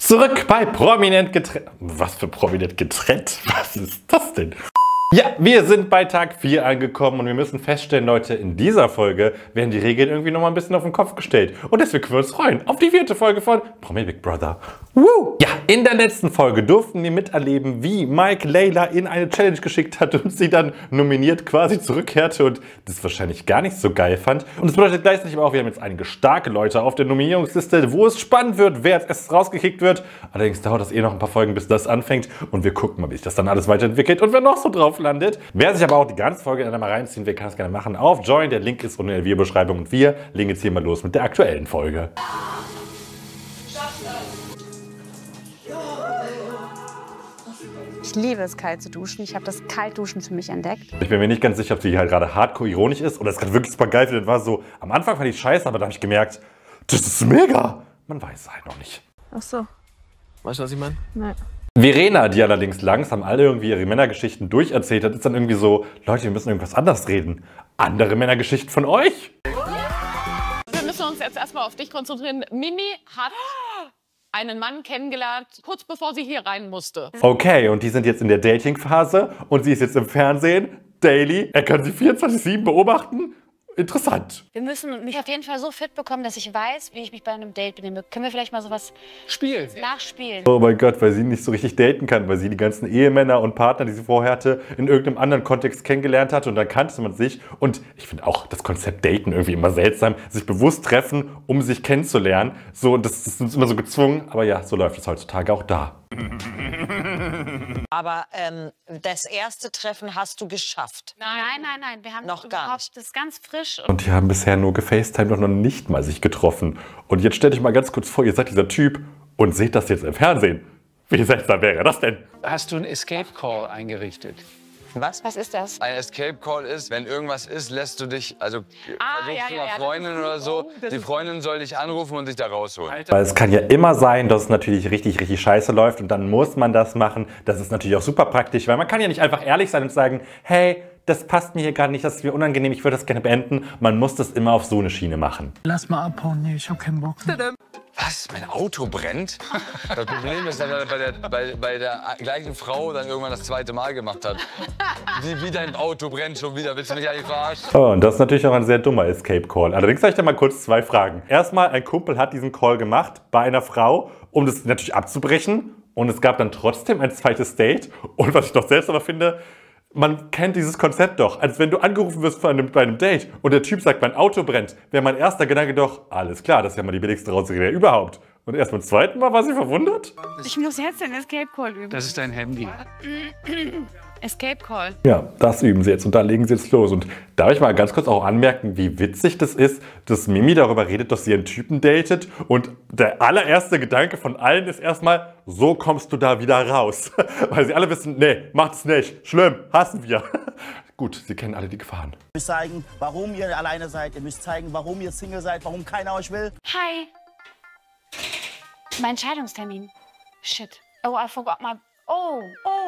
Zurück bei Prominent getrennt. Was für Prominent getrennt? Was ist das denn? Ja, wir sind bei Tag 4 angekommen und wir müssen feststellen, Leute, in dieser Folge werden die Regeln irgendwie nochmal ein bisschen auf den Kopf gestellt. Und deswegen können wir uns freuen auf die 4. Folge von Promi Big Brother. Woo! Ja, in der letzten Folge durften wir miterleben, wie Mike Layla in eine Challenge geschickt hat und sie dann nominiert quasi zurückkehrte und das wahrscheinlich gar nicht so geil fand. Und das bedeutet gleichzeitig aber auch, wir haben jetzt einige starke Leute auf der Nominierungsliste, wo es spannend wird, wer als erstes rausgekickt wird. Allerdings dauert das noch ein paar Folgen, bis das anfängt und wir gucken mal, wie sich das dann alles weiterentwickelt und wer noch so drauf landet. Wer sich aber auch die ganze Folge dann mal reinziehen will, kann es gerne machen auf Join. Der Link ist unten in der Videobeschreibung und wir legen jetzt hier mal los mit der aktuellen Folge. Ich liebe es, kalt zu duschen. Ich habe das Kaltduschen für mich entdeckt. Ich bin mir nicht ganz sicher, ob sie halt gerade hardcore ironisch ist oder es gerade wirklich super geil findet. War so, am Anfang fand ich scheiße, aber da habe ich gemerkt, das ist mega. Man weiß es halt noch nicht. Ach so. Weißt du, was ich meine? Nein. Verena, die allerdings langsam alle irgendwie ihre Männergeschichten durcherzählt hat, ist dann irgendwie so, Leute, wir müssen irgendwas anderes reden. Andere Männergeschichten von euch? Wir müssen uns jetzt erstmal auf dich konzentrieren. Mimi hat einen Mann kennengelernt, kurz bevor sie hier rein musste. Okay, und die sind jetzt in der Dating-Phase und sie ist jetzt im Fernsehen, daily. Er kann sie 24/7 beobachten. Interessant. Wir müssen mich auf jeden Fall so fit bekommen, dass ich weiß, wie ich mich bei einem Date benehme. Können wir vielleicht mal sowas Spielen. nachspielen? Oh mein Gott, weil sie nicht so richtig daten kann, weil sie die ganzen Ehemänner und Partner, die sie vorher hatte, in irgendeinem anderen Kontext kennengelernt hat und dann kannte man sich. Und ich finde auch das Konzept Daten irgendwie immer seltsam, sich bewusst treffen, um sich kennenzulernen. So, und das ist uns immer so gezwungen, aber ja, so läuft es heutzutage auch da. Aber das erste Treffen hast du geschafft. Nein. Wir haben Noch gar nicht. Das ist ganz frisch. Und die haben bisher nur gefacetimed und noch nicht mal sich getroffen. Und jetzt stellt euch mal ganz kurz vor, ihr seid dieser Typ und seht das jetzt im Fernsehen. Wie seltsam wäre das denn? Hast du einen Escape Call eingerichtet? Was? Was ist das? Ein Escape Call ist, wenn irgendwas ist, lässt du dich, also versuchst du ja, einer Freundin oder so, die Freundin soll dich anrufen und dich da rausholen. Weil es kann ja immer sein, dass es natürlich richtig, richtig scheiße läuft und dann muss man das machen. Das ist natürlich auch super praktisch, weil man kann ja nicht einfach ehrlich sein und sagen, hey, das passt mir hier gerade nicht, das ist mir unangenehm, ich würde das gerne beenden. Man muss das immer auf so eine Schiene machen. Lass mal abhauen, nee, ich hab keinen Bock. Was? Mein Auto brennt? Das Problem ist, dass er bei der gleichen Frau dann irgendwann das zweite Mal gemacht hat. Wie dein Auto brennt schon wieder, willst du mich eigentlich verarschen? Oh, und das ist natürlich auch ein sehr dummer Escape Call. Allerdings habe ich da mal kurz 2 Fragen. Erstmal, ein Kumpel hat diesen Call gemacht bei einer Frau, um das natürlich abzubrechen. Und es gab dann trotzdem ein zweites Date. Und was ich doch selbst aber finde, man kennt dieses Konzept doch. Als wenn du angerufen wirst bei einem Date und der Typ sagt, mein Auto brennt, wäre mein erster Gedanke doch, alles klar, das ist ja mal die billigste Rausrede überhaupt. Und erst beim zweiten Mal war sie verwundert? Ich muss jetzt den Escape Call üben. Das ist dein Handy. Escape Call. Ja, das üben sie jetzt und da legen sie jetzt los. Und darf ich mal ganz kurz auch anmerken, wie witzig das ist, dass Mimi darüber redet, dass sie einen Typen datet und der allererste Gedanke von allen ist erstmal, so kommst du da wieder raus. Weil sie alle wissen, nee, macht es nicht, schlimm, hassen wir. Gut, sie kennen alle die Gefahren. Ihr müsst zeigen, warum ihr alleine seid. Ihr müsst zeigen, warum ihr Single seid, warum keiner euch will. Hi. Mein Scheidungstermin. Shit. Oh, I forgot my... Oh.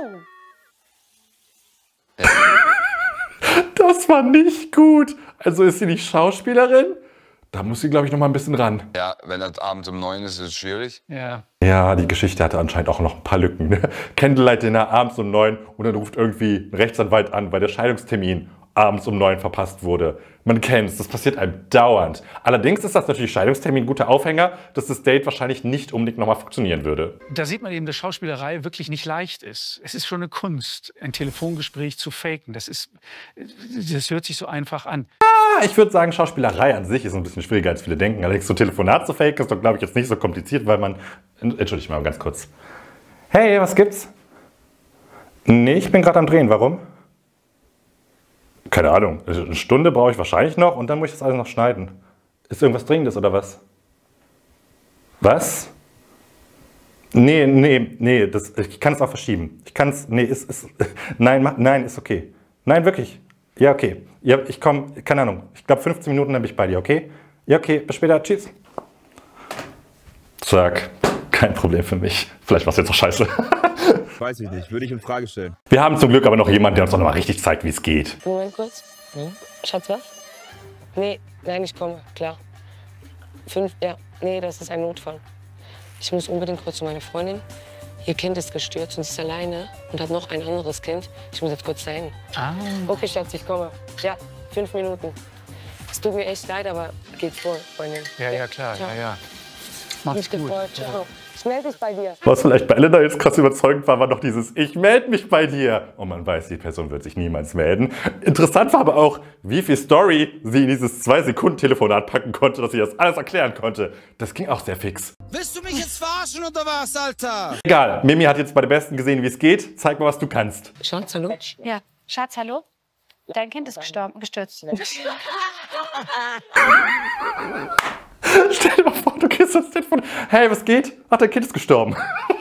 Das war nicht gut. Also ist sie nicht Schauspielerin? Da muss sie, glaube ich, noch mal ein bisschen ran. Ja, wenn das abends um 9 ist, ist es schwierig. Ja. Ja, die Geschichte hatte anscheinend auch noch ein paar Lücken. Ne? Candlelight Dinner abends um 9 und dann ruft irgendwie ein Rechtsanwalt an, weil der Scheidungstermin abends um 9 verpasst wurde. Man kennt's, das passiert einem dauernd. Allerdings ist das natürlich Scheidungstermin ein guter Aufhänger, dass das Date wahrscheinlich nicht unbedingt nochmal funktionieren würde. Da sieht man eben, dass Schauspielerei wirklich nicht leicht ist. Es ist schon eine Kunst, ein Telefongespräch zu faken. Das hört sich so einfach an. Ich würde sagen, Schauspielerei an sich ist ein bisschen schwieriger, als viele denken. Allerdings so ein Telefonat zu faken ist doch, glaube ich, jetzt nicht so kompliziert, weil man... Entschuldigt mal ganz kurz. Hey, was gibt's? Nee, ich bin gerade am Drehen. Warum? Keine Ahnung. Eine Stunde brauche ich wahrscheinlich noch und dann muss ich das alles noch schneiden. Ist irgendwas Dringendes oder was? Was? Nee, ich kann es auch verschieben. Ich kann es... Nee, nein, ist okay. Nein, wirklich. Ja, okay. Ja, ich komme, keine Ahnung. Ich glaube, 15 Minuten dann bin ich bei dir, okay? Ja, okay, bis später. Tschüss. Zack. Kein Problem für mich. Vielleicht war es jetzt auch scheiße. Weiß ich nicht, würde ich in Frage stellen. Wir haben zum Glück aber noch jemanden, der uns noch mal richtig zeigt, wie es geht. Moment kurz. Schatz, was? Nee, nein, ich komme, klar. 5, ja. Nee, das ist ein Notfall. Ich muss unbedingt kurz zu meiner Freundin. Ihr Kind ist gestürzt und sie ist alleine und hat noch ein anderes Kind. Ich muss jetzt kurz dahin. Ah. Okay, Schatz, ich komme. Ja, 5 Minuten. Es tut mir echt leid, aber geht vor, Freundin. Ja, klar, ja. Macht's Mich gut. gefreut. Ciao. Ich melde mich bei dir. Was vielleicht bei Elena jetzt krass überzeugend war, war noch dieses Ich melde mich bei dir. Und man weiß, die Person wird sich niemals melden. Interessant war aber auch, wie viel Story sie in dieses 2-Sekunden-Telefonat packen konnte, dass sie das alles erklären konnte. Das ging auch sehr fix. Willst du mich jetzt verarschen oder was, Alter? Egal, Mimi hat jetzt bei den Besten gesehen, wie es geht. Zeig mal, was du kannst. Schatz, hallo? Ja, Schatz, hallo? Dein Kind ist gestürzt. Stell dir mal vor, du kriegst das Telefon. Hey, was geht? Ach, dein Kind ist gestorben.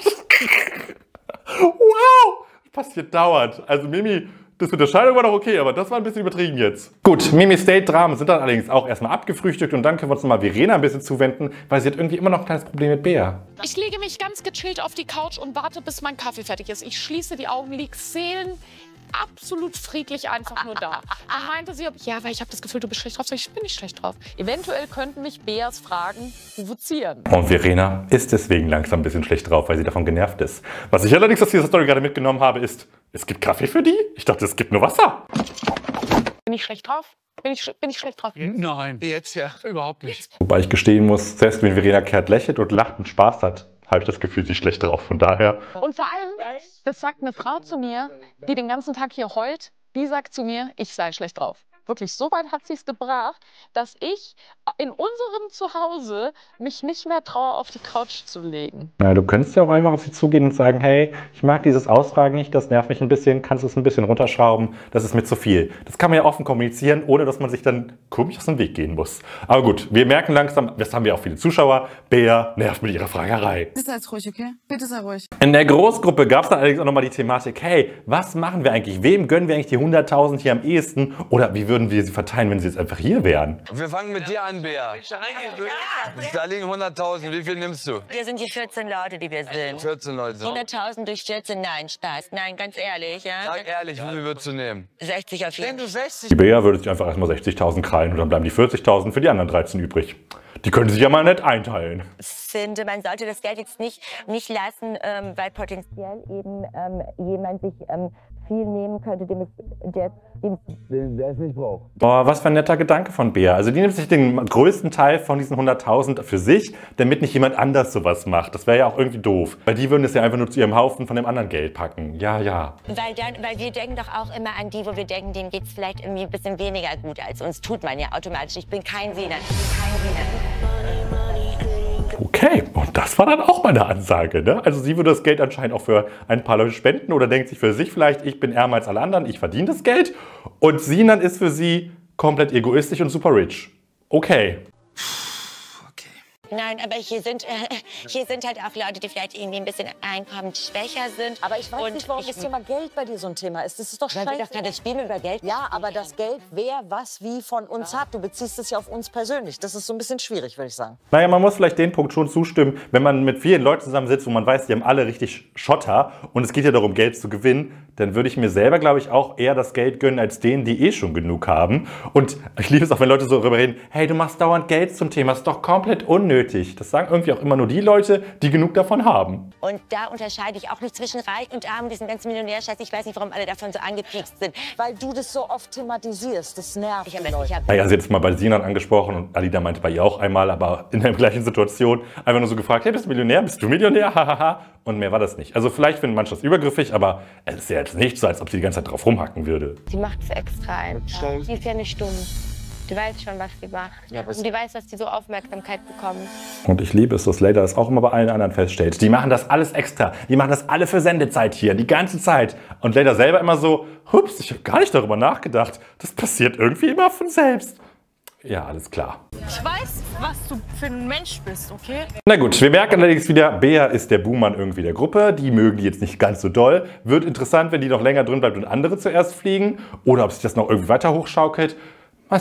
Wow! Das passiert dauernd. Also Mimi, das mit der Scheidung war doch okay, aber das war ein bisschen übertrieben jetzt. Gut, Mimis Date-Dramen sind dann allerdings auch erstmal abgefrühstückt und dann können wir uns nochmal Verena ein bisschen zuwenden, weil sie hat irgendwie immer noch ein kleines Problem mit Bea. Ich lege mich ganz gechillt auf die Couch und warte, bis mein Kaffee fertig ist. Ich schließe die Augen, lieg absolut friedlich einfach nur da. Dann meinte sie, ja, weil ich habe das Gefühl, du bist schlecht drauf. Sag ich bin nicht schlecht drauf. Eventuell könnten mich Beas Fragen provozieren. Und Verena ist deswegen langsam ein bisschen schlecht drauf, weil sie davon genervt ist. Was ich allerdings aus dieser Story gerade mitgenommen habe, ist, es gibt Kaffee für die? Ich dachte, es gibt nur Wasser. Bin ich schlecht drauf? Bin ich schlecht drauf? Nein. Jetzt ja. Überhaupt nicht. Wobei ich gestehen muss, selbst wenn Verena kehrt lächelt und lacht und Spaß hat, habe ich das Gefühl, sie ist schlecht drauf. Von daher. Und vor allem, das sagt eine Frau zu mir, die den ganzen Tag hier heult, die sagt zu mir, ich sei schlecht drauf. Wirklich, so weit hat sie es gebracht, dass ich in unserem Zuhause mich nicht mehr traue, auf die Couch zu legen. Na, du könntest ja auch einfach auf sie zugehen und sagen, hey, ich mag dieses Ausfragen nicht, das nervt mich ein bisschen, kannst du es ein bisschen runterschrauben, das ist mir zu viel. Das kann man ja offen kommunizieren, ohne dass man sich dann komisch aus dem Weg gehen muss. Aber gut, wir merken langsam, das haben wir auch viele Zuschauer, Bea nervt mit ihrer Fragerei. Bitte sei ruhig, okay? Bitte sei ruhig. In der Großgruppe gab es dann allerdings auch nochmal die Thematik, hey, was machen wir eigentlich? Wem gönnen wir eigentlich die 100.000 hier am ehesten? Oder wie würden wir sie verteilen, wenn sie jetzt einfach hier wären? Wir fangen mit dir an, Bea. Da liegen 100.000. Wie viel nimmst du? Wir sind die 14 Leute, die wir sind. 14 Leute. 100.000 durch 14, nein, Spaß. Nein, ganz ehrlich, ja. Sag ehrlich, wie viel würdest du nehmen? 60 auf jeden Fall. 60. Die Bea würde sich einfach erstmal 60.000 krallen und dann bleiben die 40.000 für die anderen 13 übrig. Die können sich ja mal nett einteilen. Ich finde, man sollte das Geld jetzt nicht lassen, weil potenziell eben jemand sich viel nehmen könnte, der es nicht braucht. Boah, was für ein netter Gedanke von Bea. Also die nimmt sich den größten Teil von diesen 100.000 für sich, damit nicht jemand anders sowas macht. Das wäre ja auch irgendwie doof. Weil die würden es ja einfach nur zu ihrem Haufen von dem anderen Geld packen. Ja, ja. Weil wir denken doch auch immer an die, wo wir denken, denen geht es vielleicht irgendwie ein bisschen weniger gut als uns. Tut man ja automatisch. Ich bin kein Sehner. Okay, und das war dann auch meine Ansage, ne? Also sie würde das Geld anscheinend auch für ein paar Leute spenden oder denkt sich für sich vielleicht, ich bin ärmer als alle anderen, ich verdiene das Geld. Und Sinan ist für sie komplett egoistisch und super rich. Okay. Nein, aber hier sind halt auch Leute, die vielleicht irgendwie ein bisschen einkommensschwächer sind. Aber ich weiß nicht, warum das Thema Geld bei dir so ein Thema ist. Das ist doch scheiße. Weil wir doch gerade spielen über Geld. Ja, aber das Geld, wer was wie von uns hat. Du beziehst es ja auf uns persönlich. Das ist so ein bisschen schwierig, würde ich sagen. Naja, man muss vielleicht den Punkt schon zustimmen, wenn man mit vielen Leuten zusammensitzt, wo man weiß, die haben alle richtig Schotter und es geht ja darum, Geld zu gewinnen, dann würde ich mir selber, glaube ich, auch eher das Geld gönnen, als denen, die eh schon genug haben. Und ich liebe es auch, wenn Leute so darüber reden, hey, du machst dauernd Geld zum Thema, ist doch komplett unnötig. Das sagen irgendwie auch immer nur die Leute, die genug davon haben. Und da unterscheide ich auch nicht zwischen Reich und Arm, diesen ganzen Millionärscheiß. Ich weiß nicht, warum alle davon so angepiekst sind. Weil du das so oft thematisierst, das nervt die Leute. Naja, sie hat es mal bei Sinan angesprochen und Alida meinte bei ihr auch einmal, aber in der gleichen Situation einfach nur so gefragt, hey, bist du Millionär? Bist du Millionär? Hahaha. Und mehr war das nicht. Also vielleicht finden manche das übergreifig, aber es ist ja jetzt nicht so, als ob sie die ganze Zeit drauf rumhacken würde. Die macht es extra einfach. Die ist ja nicht dumm. Die weiß schon, was sie macht. Ja, und die weiß, dass die so Aufmerksamkeit bekommen. Und ich liebe es, dass Leda das auch immer bei allen anderen feststellt. Die machen das alles extra. Die machen das alle für Sendezeit hier, die ganze Zeit. Und Leda selber immer so, hups, ich habe gar nicht darüber nachgedacht. Das passiert irgendwie immer von selbst. Ja, alles klar. Ich weiß, was du für ein Mensch bist, okay? Na gut, wir merken allerdings wieder, Bea ist der Buhmann irgendwie der Gruppe. Die mögen die jetzt nicht ganz so doll. Wird interessant, wenn die noch länger drin bleibt und andere zuerst fliegen. Oder ob sich das noch irgendwie weiter hochschaukelt. Mal sehen.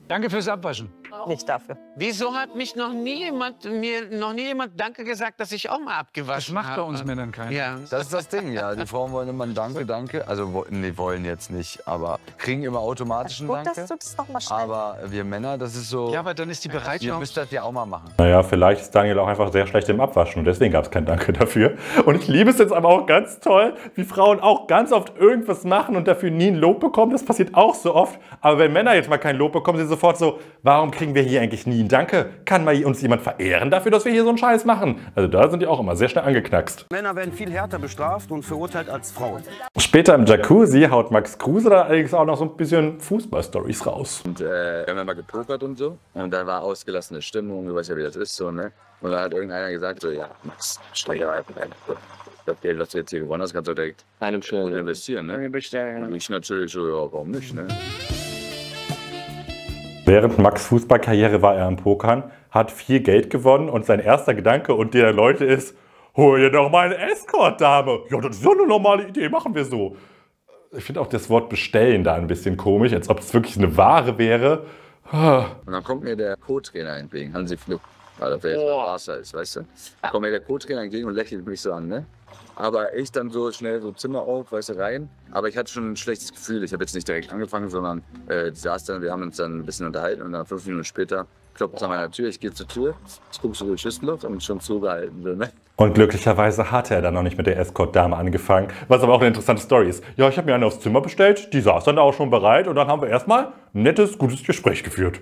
Danke fürs Abwaschen. Nicht dafür. Wieso hat mir noch nie jemand Danke gesagt, dass ich auch mal abgewaschen habe? Das macht bei uns Männern keiner. Ja. Das ist das Ding, ja. Die Frauen wollen immer ein Danke. Also, nee, wollen jetzt nicht, aber kriegen immer automatisch ein Danke. Dass du das noch mal schnell. Aber wir Männer, das ist so... Ja, aber dann ist die Bereitschaft... Ihr müsst das ja auch mal machen. Naja, vielleicht ist Daniel auch einfach sehr schlecht im Abwaschen und deswegen gab es kein Danke dafür. Und ich liebe es jetzt aber auch ganz toll, wie Frauen auch ganz oft irgendwas machen und dafür nie ein Lob bekommen. Das passiert auch so oft. Aber wenn Männer jetzt mal kein Lob bekommen, sind sie sofort so, warum kriegen wir hier eigentlich nie ein Danke? Kann mal uns jemand verehren dafür, dass wir hier so einen Scheiß machen? Also da sind die auch immer sehr schnell angeknackst. Männer werden viel härter bestraft und verurteilt als Frauen. Später im Jacuzzi haut Max Kruse da allerdings auch noch so ein bisschen Fußball-Stories raus. Und wir haben ja mal gepokert und so. Und da war ausgelassene Stimmung, du weißt ja, wie das ist so, ne? Und dann hat irgendeiner gesagt so, ja, Max, steig da rein. Das Geld, was du jetzt hier gewonnen hast, kannst du direkt einem schön investieren, ne? Und ich natürlich so, ja, warum nicht, ne? Während Max' Fußballkarriere war er am Pokern, hat viel Geld gewonnen und sein erster Gedanke und der Leute ist, hol dir doch mal eine Escort-Dame. Ja, das ist ja eine normale Idee, machen wir so. Ich finde auch das Wort bestellen da ein bisschen komisch, als ob es wirklich eine Ware wäre. Und dann kommt mir der Co-Trainer entgegen, Hansi Flick, weil der jetzt bei Barca ist, weißt du. Dann kommt mir der Co-Trainer entgegen und lächelt mich so an, ne? Aber ich dann so schnell so Zimmer auf, weißt du, rein. Aber ich hatte schon ein schlechtes Gefühl. Ich habe jetzt nicht direkt angefangen, sondern saß dann, wir haben uns dann ein bisschen unterhalten und dann 5 Minuten später klopft es an meiner Tür. Ich gehe zur Tür, ich gucke so durch Schüsselloch und schon zugehalten. So, ne? Und glücklicherweise hatte er dann noch nicht mit der Escort-Dame angefangen, was aber auch eine interessante Story ist. Ja, ich habe mir eine aufs Zimmer bestellt, die saß dann da auch schon bereit und dann haben wir erstmal ein nettes, gutes Gespräch geführt.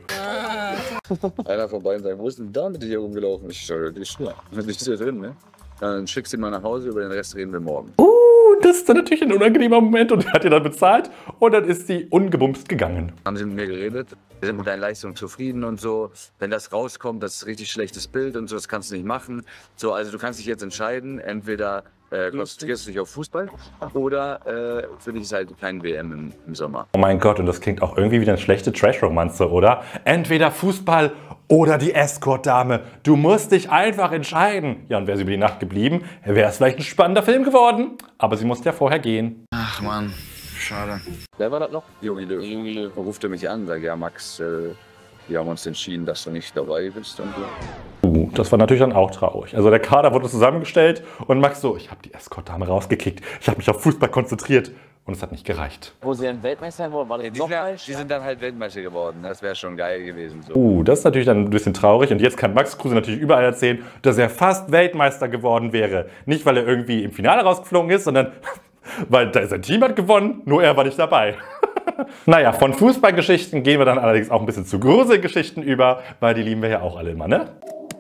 Einer von beiden sagt, wo ist denn da mit dir hier rumgelaufen? Ich sage, die ist hier drin, ne? Dann schickst du ihn mal nach Hause, über den Rest reden wir morgen. Das ist dann natürlich ein unangenehmer Moment und er hat ihr dann bezahlt und dann ist sie ungebumst gegangen. Haben sie mit mir geredet, wir sind mit deiner Leistung zufrieden und so. Wenn das rauskommt, das ist ein richtig schlechtes Bild und so, das kannst du nicht machen. So, also du kannst dich jetzt entscheiden, entweder konzentrierst du dich auf Fußball oder für dich ist halt kein WM im Sommer. Oh mein Gott, und das klingt auch irgendwie wie eine schlechte Trash-Romanze, oder? Entweder Fußball oder die Escort-Dame. Du musst dich einfach entscheiden. Ja, und wäre sie über die Nacht geblieben, wäre es vielleicht ein spannender Film geworden. Aber sie musste ja vorher gehen. Ach Mann, schade. Wer war das noch? Jogi Löw. Ruft er mich an, sagt, ja Max, wir haben uns entschieden, dass du nicht dabei bist und so. Das war natürlich dann auch traurig. Also der Kader wurde zusammengestellt und Max so, ich habe die Escort-Dame rausgekickt. Ich habe mich auf Fußball konzentriert und es hat nicht gereicht. Wo sie dann Weltmeister wurden, war das noch falsch? Die sind dann halt Weltmeister geworden. Das wäre schon geil gewesen. So. Das ist natürlich dann ein bisschen traurig. Und jetzt kann Max Kruse natürlich überall erzählen, dass er fast Weltmeister geworden wäre. Nicht, weil er irgendwie im Finale rausgeflogen ist, sondern weil sein Team hat gewonnen, nur er war nicht dabei. Naja, von Fußballgeschichten gehen wir dann allerdings auch ein bisschen zu Gruselgeschichten über, weil die lieben wir ja auch alle immer, ne?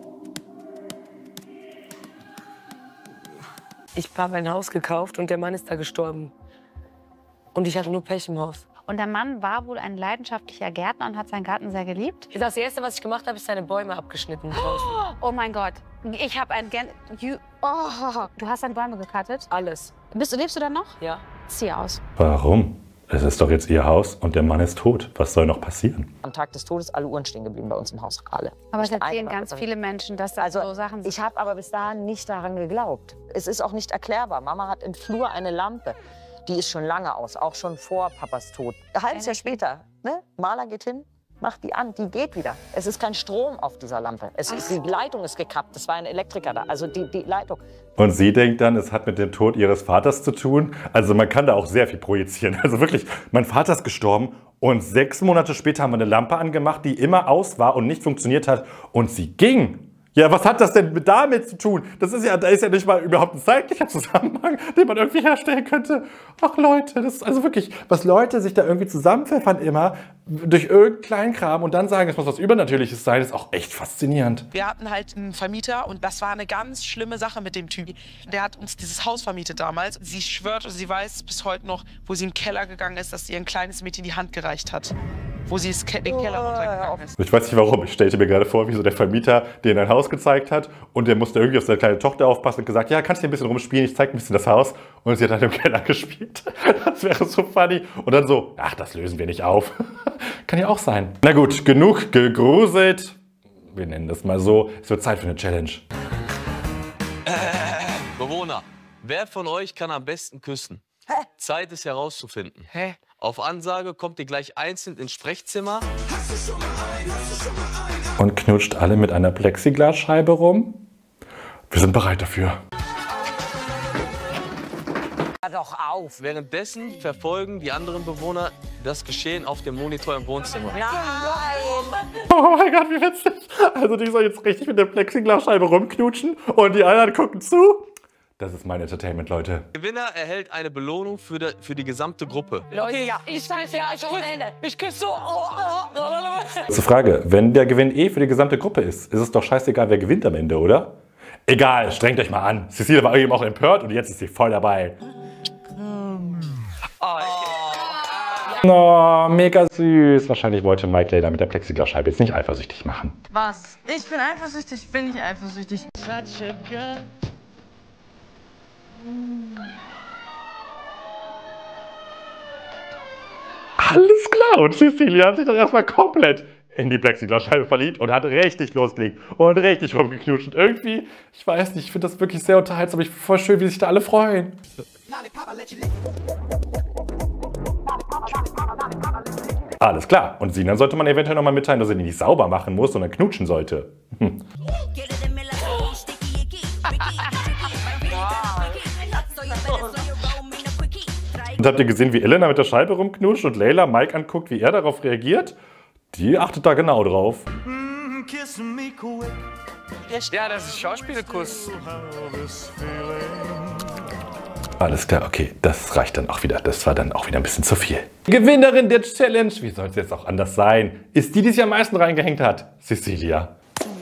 Ich habe ein Haus gekauft und der Mann ist da gestorben. Und ich hatte nur Pech im Haus. Und der Mann war wohl ein leidenschaftlicher Gärtner und hat seinen Garten sehr geliebt. Das Erste, was ich gemacht habe, ist seine Bäume abgeschnitten draußen. Oh mein Gott. Ich habe ein du hast deine Bäume gecuttet? Alles. Lebst du da noch? Ja. Zieh aus. Warum? Es ist doch jetzt ihr Haus und der Mann ist tot. Was soll noch passieren? Am Tag des Todes alle Uhren stehen geblieben bei uns im Haus. Alle. Aber es erzählen ganz viele Menschen, dass das so Sachen sind. Ich habe aber bis dahin nicht daran geglaubt. Es ist auch nicht erklärbar. Mama hat im Flur eine Lampe. Die ist schon lange aus, auch schon vor Papas Tod. Ein halbes Jahr später, ne? Maler geht hin, macht die an, die geht wieder. Es ist kein Strom auf dieser Lampe. Die Leitung ist gekappt, es war ein Elektriker da, also die Leitung. Und sie denkt dann, es hat mit dem Tod ihres Vaters zu tun. Also man kann da auch sehr viel projizieren. Also wirklich, mein Vater ist gestorben und 6 Monate später haben wir eine Lampe angemacht, die immer aus war und nicht funktioniert hat und sie ging. Ja, was hat das denn damit zu tun? Da ist ja nicht mal überhaupt ein zeitlicher Zusammenhang, den man irgendwie herstellen könnte. Ach Leute, das ist also wirklich, was Leute sich da irgendwie zusammenpfeffern immer durch irgendeinen Kleinkram und dann sagen, es muss was Übernatürliches sein, ist auch echt faszinierend. Wir hatten halt einen Vermieter und das war eine ganz schlimme Sache mit dem Typ. Der hat uns dieses Haus vermietet damals. Sie schwört und sie weiß bis heute noch, wo sie im Keller gegangen ist, dass ihr ein kleines Mädchen die Hand gereicht hat. Wo sie den Keller runtergegangen ist. Ich weiß nicht warum, ich stellte mir gerade vor, wie so der Vermieter denen ein Haus gezeigt hat und der musste irgendwie auf seine kleine Tochter aufpassen und gesagt, ja, kannst du hier ein bisschen rumspielen, ich zeig ein bisschen das Haus. Und sie hat halt im Keller gespielt. Das wäre so funny. Und dann so, ach, das lösen wir nicht auf. Kann ja auch sein. Na gut, genug gegruselt. Wir nennen das mal so. Es wird Zeit für eine Challenge. Bewohner, wer von euch kann am besten küssen? Zeit ist herauszufinden. Auf Ansage kommt ihr gleich einzeln ins Sprechzimmer. Und knutscht alle mit einer Plexiglasscheibe rum. Wir sind bereit dafür. Doch auf. Währenddessen verfolgen die anderen Bewohner das Geschehen auf dem Monitor im Wohnzimmer. Nein! Oh mein Gott, wie witzig. Also die soll jetzt richtig mit der Plexiglasscheibe rumknutschen und die anderen gucken zu. Das ist mein Entertainment, Leute. Der Gewinner erhält eine Belohnung für die gesamte Gruppe. Leute, ich sage ja, ich küsse so. Zur Frage, wenn der Gewinn für die gesamte Gruppe ist es doch scheißegal, wer gewinnt am Ende, oder? Egal, strengt euch mal an. Cecilia war eben auch empört und jetzt ist sie voll dabei. Oh, mega süß. Wahrscheinlich wollte Mike Layla mit der Plexiglasscheibe jetzt nicht eifersüchtig machen. Was? Ich bin eifersüchtig, bin nicht eifersüchtig. Alles klar. Und Cecilia hat sich dann erstmal komplett in die Plexiglasscheibe verliebt und hat richtig losgelegt und richtig rumgeknutscht. Und irgendwie, ich weiß nicht, ich finde das wirklich sehr unterhaltsam. Ich finde voll schön, wie sich da alle freuen. Alles klar. Und Sinan sollte man eventuell noch mal mitteilen, dass er die nicht sauber machen muss, sondern knutschen sollte. Und habt ihr gesehen, wie Elena mit der Scheibe rumknutscht und Layla Mike anguckt, wie er darauf reagiert? Die achtet da genau drauf. Ja, das ist Schauspielerkuss. Alles klar, okay, das reicht dann auch wieder. Das war dann auch wieder ein bisschen zu viel. Gewinnerin der Challenge, wie soll es jetzt auch anders sein, ist die, die sich am meisten reingehängt hat, Cecilia.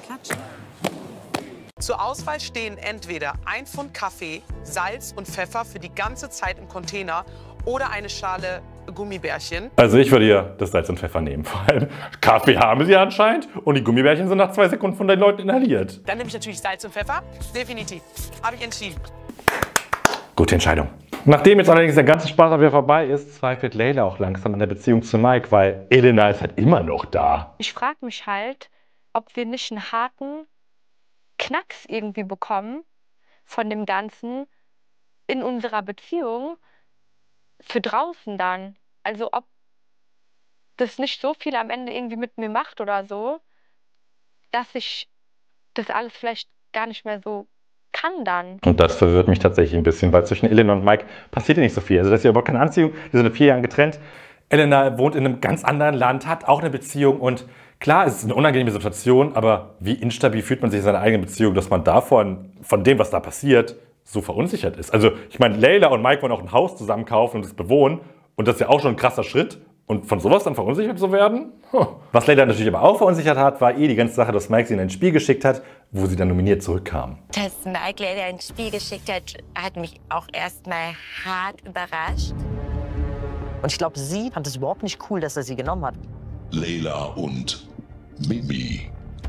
Zur Auswahl stehen entweder 1 Pfund Kaffee, Salz und Pfeffer für die ganze Zeit im Container oder eine Schale Gummibärchen. Also ich würde ja das Salz und Pfeffer nehmen. Vor allem Kaffee haben sie anscheinend und die Gummibärchen sind nach 2 Sekunden von den Leuten inhaliert. Dann nehme ich natürlich Salz und Pfeffer. Definitiv. Habe ich entschieden. Gute Entscheidung. Nachdem jetzt allerdings der ganze Spaß auch wieder vorbei ist, zweifelt Layla auch langsam an der Beziehung zu Mike, weil Elena ist halt immer noch da. Ich frage mich halt, ob wir nicht einen harten Knacks irgendwie bekommen von dem Ganzen in unserer Beziehung für draußen dann. Also ob das nicht so viel am Ende irgendwie mit mir macht oder so, dass ich das alles vielleicht gar nicht mehr so kann dann. Und das verwirrt mich tatsächlich ein bisschen, weil zwischen Elena und Mike passiert ja nicht so viel. Also das ist ja überhaupt keine Anziehung, die sind in 4 Jahren getrennt. Elena wohnt in einem ganz anderen Land, hat auch eine Beziehung und klar, es ist eine unangenehme Situation, aber wie instabil fühlt man sich in seiner eigenen Beziehung, dass man davon, von dem, was da passiert, so verunsichert ist. Also ich meine, Layla und Mike wollen auch ein Haus zusammen kaufen und es bewohnen und das ist ja auch schon ein krasser Schritt. Und von sowas dann verunsichert zu werden? Was Layla natürlich aber auch verunsichert hat, war die ganze Sache, dass Mike sie in ein Spiel geschickt hat, wo sie dann nominiert zurückkam. Dass Mike Layla ein Spiel geschickt hat mich auch erstmal hart überrascht. Und ich glaube, sie fand es überhaupt nicht cool, dass er sie genommen hat. Layla und Mimi.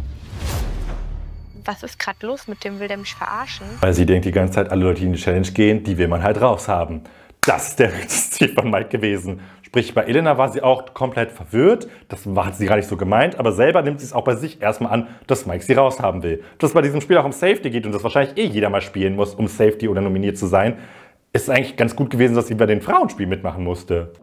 Was ist gerade los mit dem? Will der mich verarschen? Weil sie denkt die ganze Zeit, alle Leute, die in die Challenge gehen, die will man halt raus haben. Das ist das Ziel von Mike gewesen. Sprich, bei Elena war sie auch komplett verwirrt. Das hat sie gar nicht so gemeint. Aber selber nimmt sie es auch bei sich erstmal an, dass Mike sie raushaben will. Dass es bei diesem Spiel auch um Safety geht und das wahrscheinlich jeder mal spielen muss, um Safety oder nominiert zu sein, ist eigentlich ganz gut gewesen, dass sie bei den Frauenspielen mitmachen musste.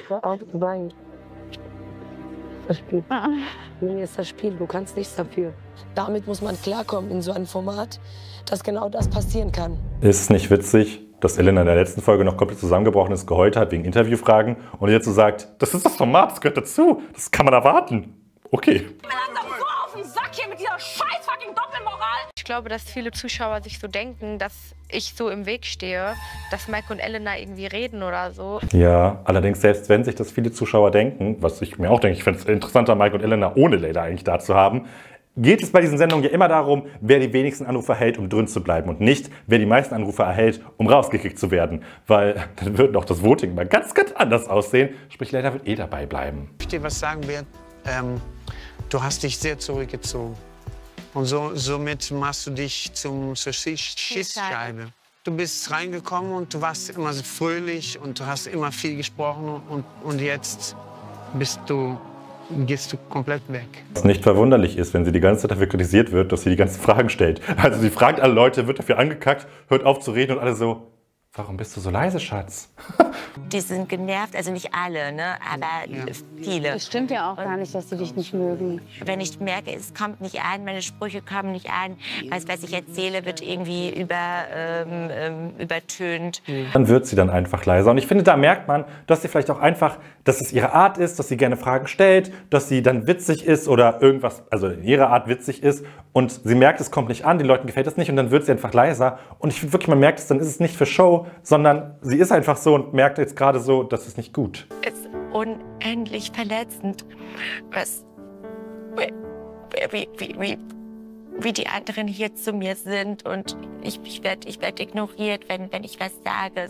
Das Spiel. Mimi ist das Spiel, du kannst nichts dafür. Damit muss man klarkommen in so einem Format, dass genau das passieren kann. Ist es nicht witzig, dass Elena in der letzten Folge noch komplett zusammengebrochen ist, geheult hat wegen Interviewfragen und jetzt so sagt, das ist das Format, das gehört dazu, das kann man erwarten. Okay. Ich bin langsam so auf den Sack hier mit dieser scheiß fucking Doppelmoral. Ich glaube, dass viele Zuschauer sich so denken, dass ich so im Weg stehe, dass Mike und Elena irgendwie reden oder so. Ja, allerdings selbst wenn sich das viele Zuschauer denken, was ich mir auch denke, ich finde es interessanter, Mike und Elena ohne Layla eigentlich da zu haben, geht es bei diesen Sendungen ja immer darum, wer die wenigsten Anrufe erhält, um drin zu bleiben und nicht, wer die meisten Anrufe erhält, um rausgekickt zu werden. Weil dann wird doch das Voting mal ganz, ganz anders aussehen. Sprich, Layla wird dabei bleiben. Ich dir was sagen, Bert. Du hast dich sehr zurückgezogen. Und somit machst du dich zur Schießscheibe. Du bist reingekommen und du warst immer so fröhlich und du hast immer viel gesprochen und jetzt gehst du komplett weg. Was nicht verwunderlich ist, wenn sie die ganze Zeit dafür kritisiert wird, dass sie die ganzen Fragen stellt. Also sie fragt alle Leute, wird dafür angekackt, hört auf zu reden und alle so, Warum bist du so leise, Schatz? Die sind genervt, also nicht alle, ne? Aber viele. Das stimmt ja auch gar nicht, dass sie dich nicht mögen. Wenn ich merke, es kommt nicht an, meine Sprüche kommen nicht an, was ich erzähle, wird irgendwie übertönt. Dann wird sie dann einfach leiser. Und ich finde, da merkt man, dass sie vielleicht auch einfach, dass es ihre Art ist, dass sie gerne Fragen stellt, dass sie dann witzig ist oder irgendwas, also in ihrer Art witzig ist. Und sie merkt, es kommt nicht an, den Leuten gefällt es nicht und dann wird sie einfach leiser. Und ich finde wirklich, man merkt es, dann ist es nicht für Show, sondern sie ist einfach so und merkt jetzt gerade so, das ist nicht gut. Es ist unendlich verletzend, wie die anderen hier zu mir sind und ich werd ignoriert, wenn ich was sage.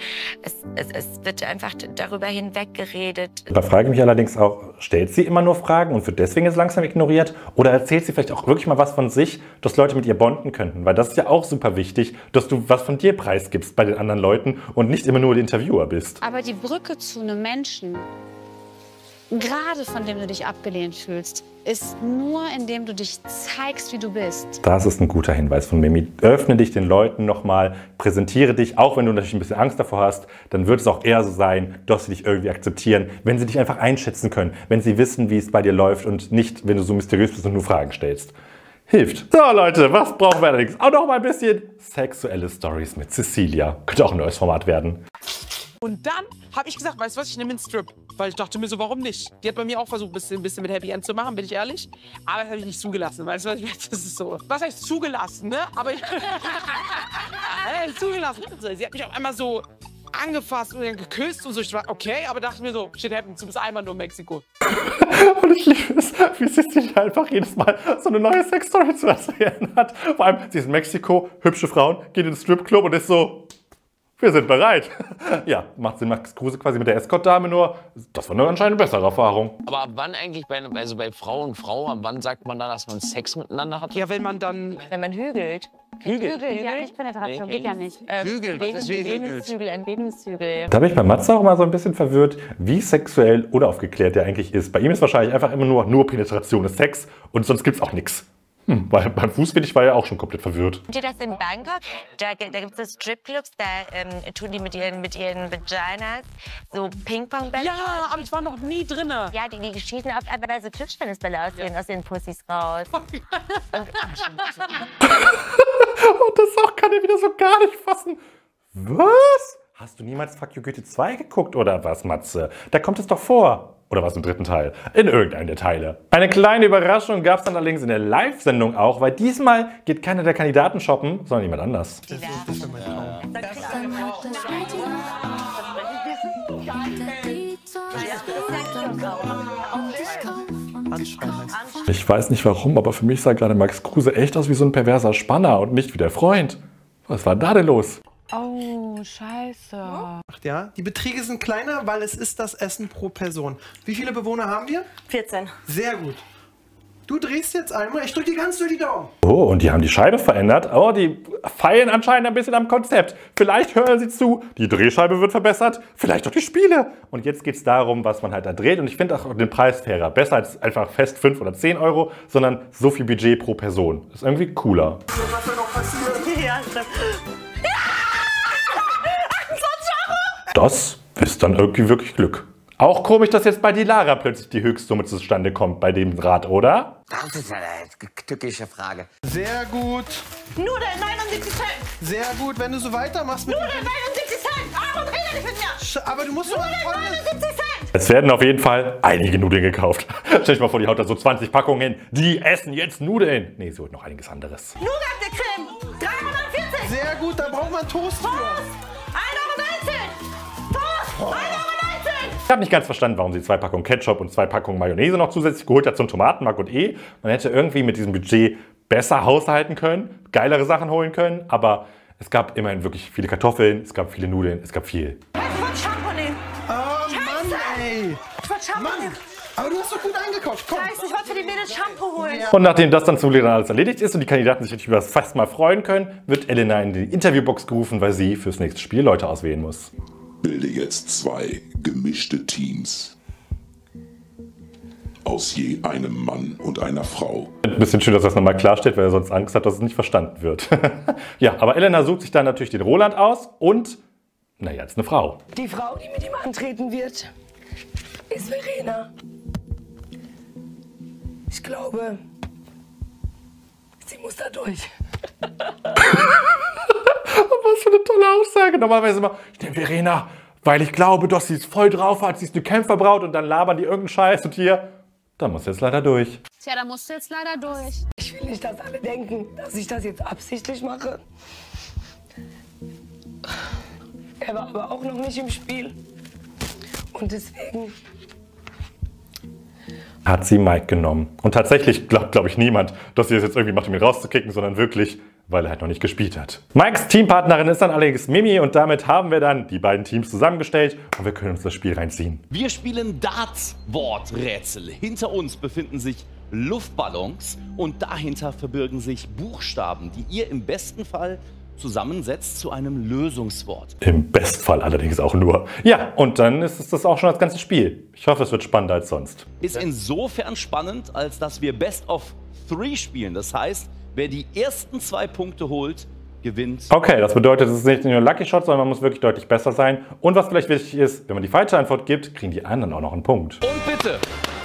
Es wird einfach darüber hinweg geredet. Da frage ich mich allerdings auch, stellt sie immer nur Fragen und wird deswegen jetzt langsam ignoriert? Oder erzählt sie vielleicht auch wirklich mal was von sich, dass Leute mit ihr bonden könnten? Weil das ist ja auch super wichtig, dass du was von dir preisgibst bei den anderen Leuten und nicht immer nur der Interviewer bist. Aber die Brücke zu einem Menschen, gerade von dem du dich abgelehnt fühlst, ist nur, indem du dich zeigst, wie du bist. Das ist ein guter Hinweis von Mimi. Öffne dich den Leuten nochmal, präsentiere dich, auch wenn du natürlich ein bisschen Angst davor hast, dann wird es auch eher so sein, dass sie dich irgendwie akzeptieren, wenn sie dich einfach einschätzen können, wenn sie wissen, wie es bei dir läuft und nicht, wenn du so mysteriös bist und nur Fragen stellst. Hilft. So Leute, was brauchen wir allerdings? Auch noch mal ein bisschen sexuelle Stories mit Cecilia. Könnte auch ein neues Format werden. Und dann habe ich gesagt, weißt du was, ich nehme einen Strip. Weil ich dachte mir so, warum nicht? Die hat bei mir auch versucht, ein bisschen mit Happy End zu machen, bin ich ehrlich. Aber das habe ich nicht zugelassen. Weißt du, was ich meine? Das ist so. Was heißt zugelassen, ne? Aber ich zugelassen. Sie hat mich auf einmal so angefasst und dann geküsst und so. Ich war okay, aber dachte mir so, shit happens, du bist einmal nur in Mexiko. Und ich liebe es, wie Cecilia einfach jedes Mal so eine neue Sexstory zu erzählen hat. Vor allem, sie ist in Mexiko, hübsche Frauen, geht in den Stripclub und ist so, wir sind bereit. Ja, macht Sinn, Max Kruse quasi mit der Escort-Dame, nur das war nur anscheinend eine bessere Erfahrung. Aber ab wann eigentlich, bei Frau und Frau, ab wann sagt man dann, dass man Sex miteinander hat? Ja, wenn man hügelt. Hügelt, ja, nicht Penetration, geht ja nicht. Hügelt, was ist Venenzügel, ein Venenzügel. Da bin ich bei Matze auch mal so ein bisschen verwirrt, wie sexuell unaufgeklärt der eigentlich ist. Bei ihm ist wahrscheinlich einfach immer nur Penetration ist Sex und sonst gibt's auch nichts. Weil beim Fußfetisch war er auch schon komplett verwirrt. Kennt ihr das in Bangkok? Da gibt es Stripclubs, da tun die mit ihren Vaginas so Ping-Pong-Bälle. Ja, aber ich war noch nie drin. Ja, die schießen oft einfach da so Tischtennisbälle aus den Pussys raus. Und das auch kann er wieder so gar nicht fassen. Was? Hast du niemals Fuck You Goethe 2 geguckt oder was, Matze? Da kommt es doch vor. Oder was im dritten Teil? In irgendeinem der Teile. Eine kleine Überraschung gab es dann allerdings in der Live-Sendung auch, weil diesmal geht keiner der Kandidaten shoppen, sondern jemand anders. Ich weiß nicht warum, aber für mich sah gerade Max Kruse echt aus wie so ein perverser Spanner und nicht wie der Freund. Was war da denn los? Oh, scheiße. Ja, die Beträge sind kleiner, weil es ist das Essen pro Person. Wie viele Bewohner haben wir? 14. Sehr gut. Du drehst jetzt einmal, ich drücke dir ganz durch die Daumen. Oh, und die haben die Scheibe verändert. Oh, die feilen anscheinend ein bisschen am Konzept. Vielleicht hören sie zu, die Drehscheibe wird verbessert, vielleicht auch die Spiele. Und jetzt geht es darum, was man halt da dreht. Und ich finde auch den Preis fairer. Besser als einfach fest 5 oder 10 Euro, sondern so viel Budget pro Person. Ist irgendwie cooler. Was soll noch passieren? Ja, stimmt. Das ist dann irgendwie wirklich Glück. Auch komisch, dass jetzt bei Dilara plötzlich die Höchstsumme zustande kommt bei dem Rad, oder? Das ist eine tückische Frage. Sehr gut. Nudeln, 79 Cent. Sehr gut, wenn du so weitermachst mit... Nudeln, 79 Cent. Aaron, rede nicht mit mir. Aber du musst Nudeln, 79 Cent. Es werden auf jeden Fall einige Nudeln gekauft. Stell dich mal vor, die haut da so 20 Packungen hin. Die essen jetzt Nudeln. Nee, sie holt noch einiges anderes. Nougat-Creme, 3,49. Sehr gut, da braucht man Toast für. 1,19 Euro. Toast, 1,19 Euro. Ich habe nicht ganz verstanden, warum sie 2 Packungen Ketchup und 2 Packungen Mayonnaise noch zusätzlich geholt hat zum Tomatenmark und Man hätte irgendwie mit diesem Budget besser haushalten können, geilere Sachen holen können, aber es gab immerhin wirklich viele Kartoffeln, es gab viele Nudeln, es gab viel. Ich wollte Shampoo nehmen. Oh Mann, ey. Ich wollte Shampoo nehmen. Aber du hast doch gut eingekauft, komm. Scheiße, ich wollte für die Mädels Shampoo holen. Und nachdem das dann zum Glück alles erledigt ist und die Kandidaten sich über das Fest mal freuen können, wird Elena in die Interviewbox gerufen, weil sie fürs nächste Spiel Leute auswählen muss. Bilde jetzt 2 gemischte Teams. Aus je einem Mann und einer Frau. Ein bisschen schön, dass das nochmal klarstellt, weil er sonst Angst hat, dass es nicht verstanden wird. Ja, aber Elena sucht sich dann natürlich den Roland aus und Naja, ist eine Frau. Die Frau, die mit ihm antreten wird, ist Verena. Ich glaube, sie muss da durch. Was für eine tolle Aussage. Normalerweise immer, ich nehme Verena, weil ich glaube, dass sie es voll drauf hat, sie ist eine Kämpferbraut und dann labern die irgendeinen Scheiß und hier, da muss jetzt leider durch. Tja, da musst du jetzt leider durch. Ich will nicht, dass alle denken, dass ich das jetzt absichtlich mache. Er war aber auch noch nicht im Spiel. Und deswegen hat sie Mike genommen. Und tatsächlich glaubt, glaube ich, niemand, dass sie es jetzt irgendwie macht, um ihn rauszukicken, sondern wirklich, weil er halt noch nicht gespielt hat. Mikes Teampartnerin ist dann allerdings Mimi und damit haben wir dann die beiden Teams zusammengestellt und wir können uns das Spiel reinziehen. Wir spielen Darts-Worträtsel. Hinter uns befinden sich Luftballons und dahinter verbirgen sich Buchstaben, die ihr im besten Fall zusammensetzt zu einem Lösungswort. Im Bestfall allerdings auch nur. Ja, und dann ist es das auch schon das ganze Spiel. Ich hoffe, es wird spannender als sonst. Ist insofern spannend, als dass wir Best of 3 spielen. Das heißt, wer die ersten 2 Punkte holt, gewinnt. Okay, das bedeutet, es ist nicht nur Lucky Shot, sondern man muss wirklich deutlich besser sein. Und was vielleicht wichtig ist, wenn man die falsche Antwort gibt, kriegen die anderen auch noch einen Punkt. Und bitte!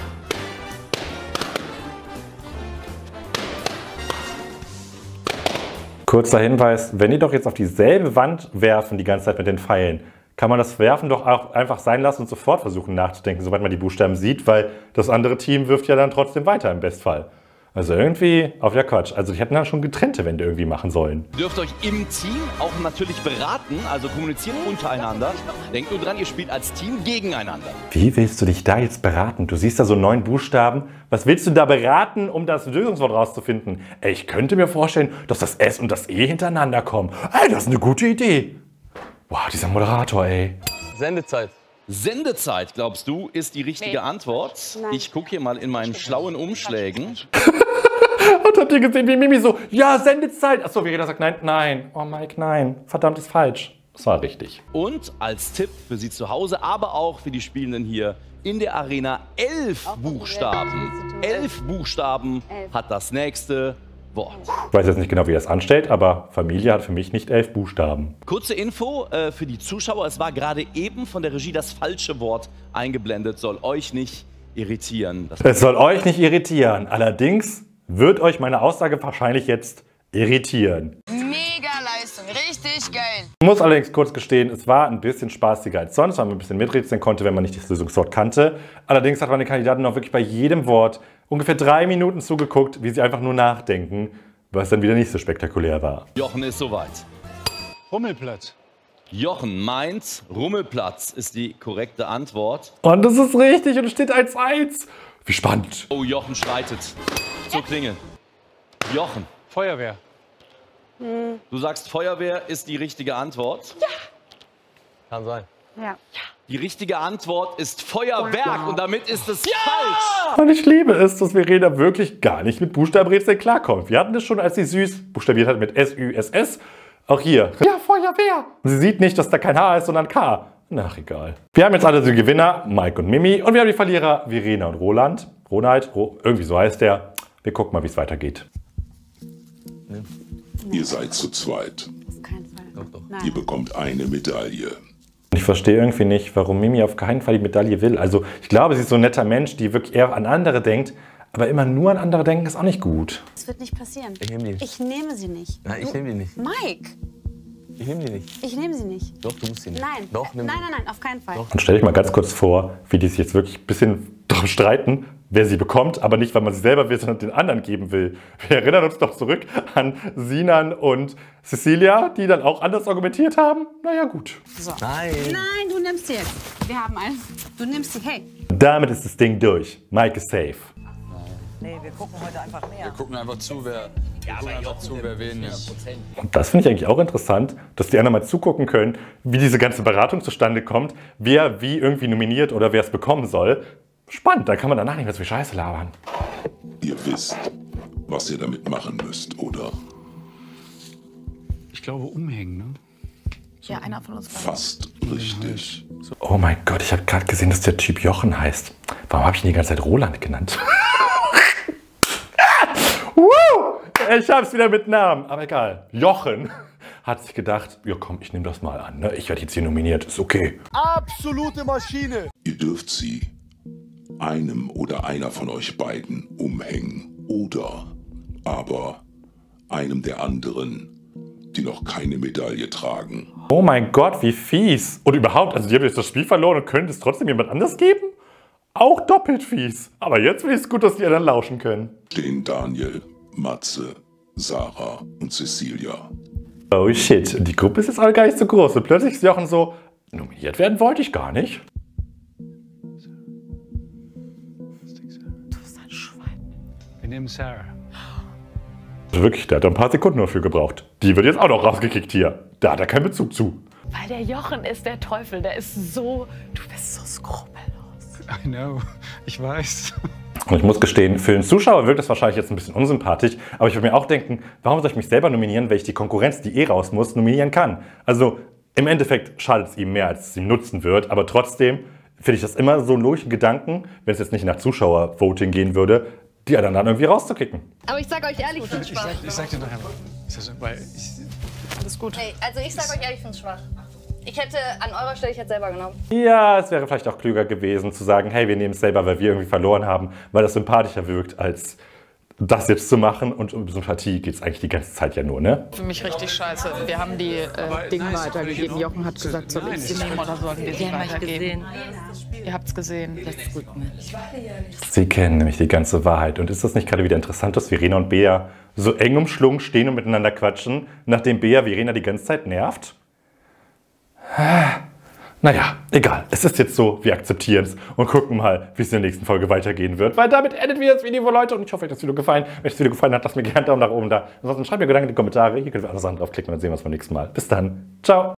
Kurzer Hinweis, wenn die doch jetzt auf dieselbe Wand werfen die ganze Zeit mit den Pfeilen, kann man das Werfen doch auch einfach sein lassen und sofort versuchen nachzudenken, sobald man die Buchstaben sieht, weil das andere Team wirft ja dann trotzdem weiter im Bestfall. Also irgendwie auf der Quatsch. Also die hätten dann schon getrennte Wände irgendwie machen sollen. Ihr dürft euch im Team auch natürlich beraten, also kommunizieren untereinander. Denkt nur dran, ihr spielt als Team gegeneinander. Wie willst du dich da jetzt beraten? Du siehst da so 9 Buchstaben. Was willst du da beraten, um das Lösungswort rauszufinden? Ey, ich könnte mir vorstellen, dass das S und das E hintereinander kommen. Ey, das ist eine gute Idee. Wow, dieser Moderator, ey. Sendezeit. Sendezeit, glaubst du, ist die richtige Antwort? Nein. Ich gucke hier mal in meinen schlauen Umschlägen. Und habt ihr gesehen, wie Mimi so, ja, Sendezeit. Achso, Verena sagt nein, nein. Oh, Mike, nein. Verdammt, ist falsch. Das war richtig. Und als Tipp für Sie zu Hause, aber auch für die Spielenden hier in der Arena, 11 Buchstaben. 11 Buchstaben hat das nächste Wort. Ich weiß jetzt nicht genau, wie das anstellt, aber Familie hat für mich nicht 11 Buchstaben. Kurze Info für die Zuschauer. Es war gerade eben von der Regie das falsche Wort eingeblendet. Soll euch nicht irritieren. Es soll euch nicht irritieren. Allerdings wird euch meine Aussage wahrscheinlich jetzt irritieren. Mega Leistung, richtig geil. Ich muss allerdings kurz gestehen, es war ein bisschen spaßiger als sonst, weil man ein bisschen miträtseln konnte, wenn man nicht das Lösungswort kannte. Allerdings hat meine Kandidatin auch wirklich bei jedem Wort ungefähr 3 Minuten zugeguckt, wie sie einfach nur nachdenken, was dann wieder nicht so spektakulär war. Jochen ist soweit. Rummelplatz. Jochen meint, Rummelplatz ist die korrekte Antwort. Und das ist richtig und es steht 1-1. Wie spannend. Oh, Jochen schreitet zur Klingel. Jochen. Feuerwehr. Du sagst, Feuerwehr ist die richtige Antwort. Ja. Kann sein. Ja. Die richtige Antwort ist Feuerwerk und damit ist es falsch. Und ich liebe es, dass Verena wirklich gar nicht mit Buchstabenrätseln klarkommt. Wir hatten das schon, als sie süß buchstabiert hat mit S-Ü-S-S. Auch hier. Ja, Feuerwehr. Und sie sieht nicht, dass da kein H ist, sondern K. Ach, egal. Wir haben jetzt alle die Gewinner, Mike und Mimi. Und wir haben die Verlierer, Verena und Roland. Ronald, irgendwie so heißt der. Wir gucken mal, wie es weitergeht. Ihr seid zu zweit. Auf keinen Fall. Doch. Ihr bekommt eine Medaille. Ich verstehe irgendwie nicht, warum Mimi auf keinen Fall die Medaille will. Also ich glaube, sie ist so ein netter Mensch, die wirklich eher an andere denkt. Aber immer nur an andere denken ist auch nicht gut. Das wird nicht passieren. Ich nehme die nicht. Ich nehme sie nicht. Nein, ich nehme die nicht. Mike! Ich nehme die nicht. Ich nehme sie nicht. Doch, du musst sie nicht. Nein. Doch, nimm Nein, auf keinen Fall. Und stell dich mal ganz kurz vor, wie die sich jetzt wirklich ein bisschen darum streiten, wer sie bekommt, aber nicht, weil man sie selber will, sondern den anderen geben will. Wir erinnern uns doch zurück an Sinan und Cecilia, die dann auch anders argumentiert haben. Naja, gut. So. Nein. Nein, du nimmst sie jetzt. Wir haben einen. Du nimmst sie. Hey. Damit ist das Ding durch. Mike ist safe. Nee, wir gucken heute einfach mehr. Wir gucken einfach zu, wer wen nimmt. Und das finde ich eigentlich auch interessant, dass die anderen mal zugucken können, wie diese ganze Beratung zustande kommt, wer wie irgendwie nominiert oder wer es bekommen soll. Spannend, da kann man danach nicht mehr so viel Scheiße labern. Ihr wisst, was ihr damit machen müsst, oder? Ich glaube, umhängen, ne? Ja, einer von uns. Fast richtig. Oh mein Gott, ich habe gerade gesehen, dass der Typ Jochen heißt. Warum habe ich ihn die ganze Zeit Roland genannt? Ich hab's wieder mit Namen, aber egal. Jochen hat sich gedacht, ja komm, ich nehme das mal an. Ne? Ich werde jetzt hier nominiert, ist okay. Absolute Maschine. Ihr dürft sie einem oder einer von euch beiden umhängen. Oder aber einem der anderen, die noch keine Medaille tragen. Oh mein Gott, wie fies. Und überhaupt, also die haben jetzt das Spiel verloren und können es trotzdem jemand anders geben? Auch doppelt fies. Aber jetzt finde ich es gut, dass die anderen lauschen können. Stehen Daniel, Matze, Sarah und Cecilia. Oh shit, die Gruppe ist jetzt alle gar nicht so groß. Und plötzlich ist Jochen so, nominiert werden wollte ich gar nicht. Wir nehmen Sarah. Wirklich, der hat da ein paar Sekunden dafür gebraucht. Die wird jetzt auch noch rausgekickt hier. Da hat er keinen Bezug zu. Weil der Jochen ist der Teufel. Der ist so... Du bist so skrupellos. I know, ich weiß. Und ich muss gestehen, für den Zuschauer wirkt das wahrscheinlich jetzt ein bisschen unsympathisch, aber ich würde mir auch denken, warum soll ich mich selber nominieren, wenn ich die Konkurrenz, die raus muss, nominieren kann? Also im Endeffekt schadet es ihm mehr, als es ihm nutzen wird, aber trotzdem finde ich das immer so einen logischen Gedanken, wenn es jetzt nicht nach Zuschauervoting gehen würde, die anderen dann irgendwie rauszukicken. Aber ich sag euch ehrlich, ich find's schwach. Ich sag dir nachher mal. Alles gut. Hey, also ich sag euch ehrlich, ich find's schwach. Ich hätte an eurer Stelle, ich hätte selber genommen. Ja, es wäre vielleicht auch klüger gewesen zu sagen, hey, wir nehmen es selber, weil wir irgendwie verloren haben, weil das sympathischer wirkt, als das jetzt zu machen. Und um Sympathie geht es eigentlich die ganze Zeit ja nur, ne? Für mich richtig scheiße. Wir haben die Dinge weitergegeben. Jochen hat gesagt, soll ich sie nehmen oder sollen wir sie weitergeben? Ihr habt's gesehen. Das ist gut. Sie kennen nämlich die ganze Wahrheit. Und ist das nicht gerade wieder interessant, dass Verena und Bea so eng umschlungen stehen und miteinander quatschen, nachdem Bea Verena die ganze Zeit nervt? Naja, egal. Es ist jetzt so, wir akzeptieren es und gucken mal, wie es in der nächsten Folge weitergehen wird. Weil damit endet wieder das Video, Leute. Und ich hoffe, euch hat das Video gefallen. Wenn euch das Video gefallen hat, lasst mir gerne einen Daumen nach oben da. Ansonsten schreibt mir Gedanken in die Kommentare. Hier könnt ihr alle Sachen draufklicken und dann sehen wir uns beim nächsten Mal. Bis dann. Ciao.